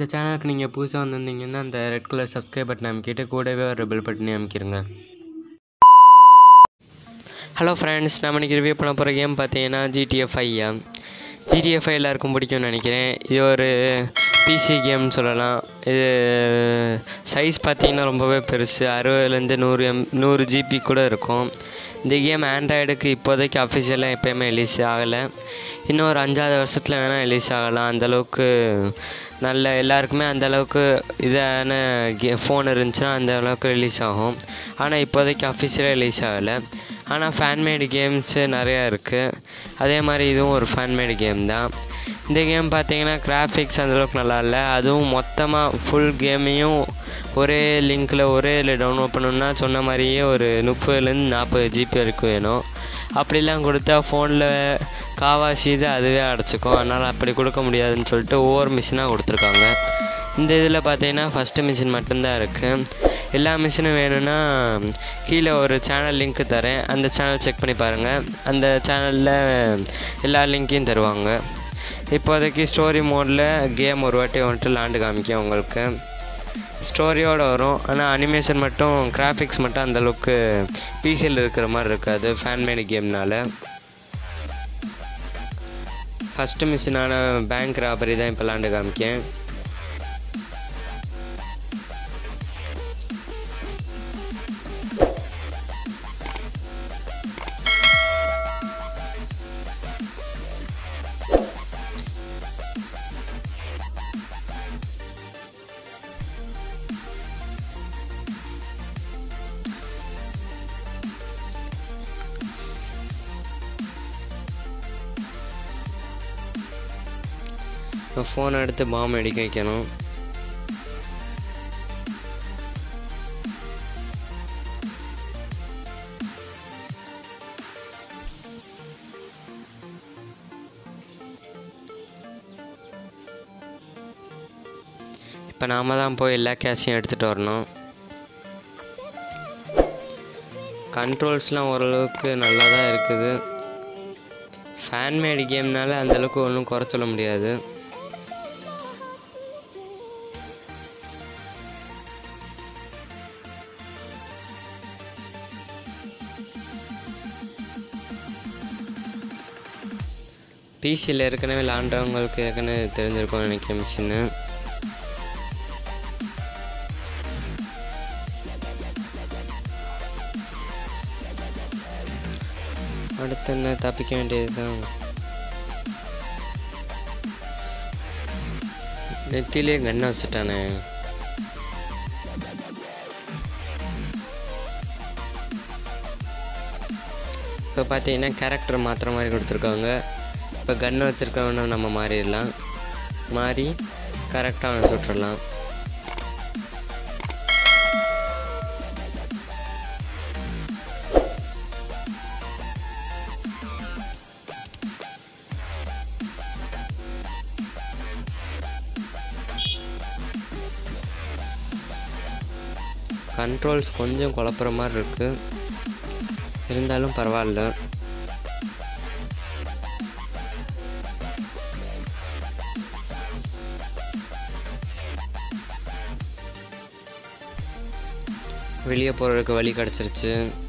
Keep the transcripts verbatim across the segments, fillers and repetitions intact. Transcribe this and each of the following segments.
இந்த சேனலுக்கு நீங்கள் புதுசாக வந்திருந்தீங்கன்னா அந்த ரெட் கலர் சப்ஸ்கிரைப் பட்டன் அமைக்கிட்டு கூடவே ஒரு பெல் பட்டனை அமைக்கிருங்க. ஹலோ ஃப்ரெண்ட்ஸ், நம்ம இன்றைக்கி ரிவ்யூ பண்ண போகிற கேம் பார்த்தீங்கன்னா ஜிடிஎஃப் ஃபைவ். ஜிடிஎஃப் ஃபைவ் எல்லாருக்கும் பிடிக்கும்னு நினைக்கிறேன். இது ஒரு பிசி கேம்னு சொல்லலாம். இது சைஸ் பார்த்தீங்கன்னா ரொம்பவே பெருசு, அறுபதுலேருந்து நூறு எம் நூறு ஜிபி கூட இருக்கும். இந்த கேம் ஆண்ட்ராய்டுக்கு இப்போதைக்கு அஃபிஷியலாக எப்போயுமே ரிலீஸ் ஆகலை. இன்னும் ஒரு அஞ்சாவது வருஷத்தில் வேணால் ரிலீஸ் ஆகலாம். அந்தளவுக்கு நல்ல எல்லாருக்குமே அந்தளவுக்கு இதான கே ஃபோன் இருந்துச்சுன்னா அந்த அளவுக்கு ரிலீஸ் ஆகும். ஆனால் இப்போதைக்கு அஃபிஷியலாக ரிலீஸ் ஆகலை. ஆனால் ஃபேன்மேடு கேம்ஸு நிறையா இருக்குது. அதே மாதிரி இதுவும் ஒரு ஃபேன்மேடு கேம் தான். இந்த கேம் பார்த்தீங்கன்னா கிராஃபிக்ஸ் அந்தளவுக்கு நல்லா இல்லை. அதுவும் மொத்தமாக ஃபுல் கேமையும் ஒரே லிங்க்கில் ஒரே இதில் டவுன்லோட் பண்ணணுன்னா சொன்ன மாதிரியே ஒரு முப்பதுலேருந்து நாற்பது ஜிபி வரைக்கும் வேணும். அப்படிலாம் கொடுத்தா ஃபோனில் காவாசி இது அதுவே அடைச்சிக்கும். அதனால் அப்படி கொடுக்க முடியாதுன்னு சொல்லிட்டு ஒவ்வொரு மிஷினாக கொடுத்துருக்காங்க. இந்த இதில் பார்த்தீங்கன்னா ஃபஸ்ட்டு மிஷின் மட்டும்தான் இருக்குது. எல்லா மிஷினும் வேணும்னா கீழே ஒரு சேனல் லிங்க்கு தரேன், அந்த சேனல் செக் பண்ணி பாருங்கள். அந்த சேனலில் எல்லா லிங்க்கையும் தருவாங்க. இப்போதைக்கு ஸ்டோரி மோடில் கேம் ஒரு வாட்டி வந்துட்டு விளாண்டு காமிக்கும் உங்களுக்கு. ஸ்டோரியோடு வரும், ஆனால் அனிமேஷன் மட்டும் கிராஃபிக்ஸ் மட்டும் அந்தளவுக்கு பிசியில் இருக்கிற மாதிரி இருக்காது ஃபேன்மேடு கேம்னால். ஃபஸ்ட்டு மிஷினான பேங்க் ராபரி தான் இப்போ விளாண்டு காமிக்கேன். ஃபோன் எடுத்து பாம்பு அடிக்க வைக்கணும். இப்போ நாம தான் போய் எல்லா கேஷையும் எடுத்துகிட்டு வரணும். கண்ட்ரோல்ஸ்லாம் ஓரளவுக்கு நல்லா தான் இருக்குது. ஃபேன்மேடு கேம்னால அந்தளவுக்கு ஒன்றும் குறை சொல்ல முடியாது. பிசியில் ஏற்கனவே விளாண்டவங்களுக்கு ஏற்கனவே தெரிஞ்சிருக்கும்னு நினைக்கிறேன் மிஷின்னு. அடுத்து என்ன, தப்பிக்க வேண்டியது தான். நெத்திலே கண்ணை வச்சுட்டானே. இப்போ பார்த்தீங்கன்னா கேரக்டர் மாற்றுற மாதிரி கொடுத்துருக்காங்க. இப்போ கன்று வச்சுருக்கவன நம்ம மாறிடலாம், மாறி கரெக்டாக அவனை சுட்டுடலாம். கண்ட்ரோல்ஸ் கொஞ்சம் குழப்புற மாதிரி இருக்குது, இருந்தாலும் பரவாயில்ல. வெளியே போகிறதுக்கு வழி கிடச்சிருச்சு.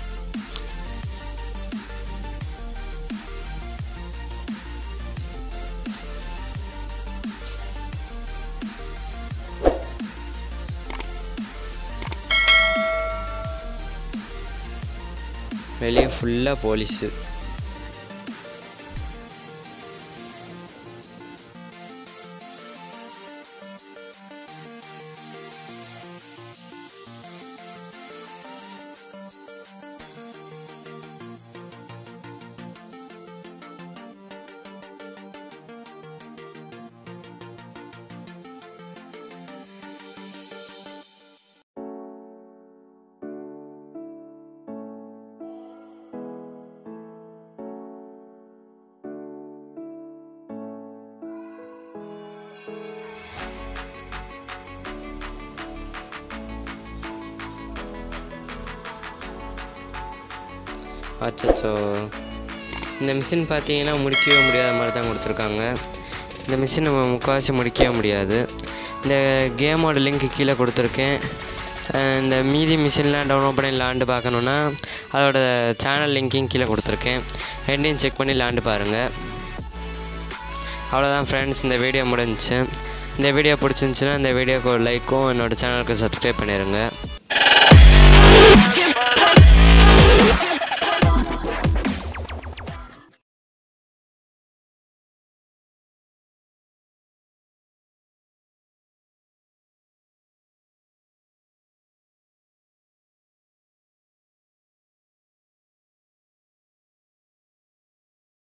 வெளியே ஃபுல்லாக போலீஸு. அச்சோ, இந்த மிஷின் பார்த்தீங்கன்னா முடிக்கவே முடியாத மாதிரி தான் கொடுத்துருக்காங்க. இந்த மிஷின் நம்ம முக்கால்வாசி முடிக்கவே முடியாது. இந்த கேமோட லிங்க் கீழே கொடுத்துருக்கேன். இந்த மீதி மிஷின்லாம் டவுன்லோட் பண்ணி விளாண்டு பார்க்கணுன்னா அதோட சேனல் லிங்க்கையும் கீழே கொடுத்துருக்கேன். ரெண்டையும் செக் பண்ணி விளாண்டு பாருங்கள். அவ்வளோதான் ஃப்ரெண்ட்ஸ், இந்த வீடியோ முடிஞ்சிச்சு. இந்த வீடியோ பிடிச்சிருந்துச்சின்னா இந்த வீடியோக்கு ஒரு லைக்கும் என்னோடய சேனலுக்கு சப்ஸ்கிரைப் பண்ணிடுங்க.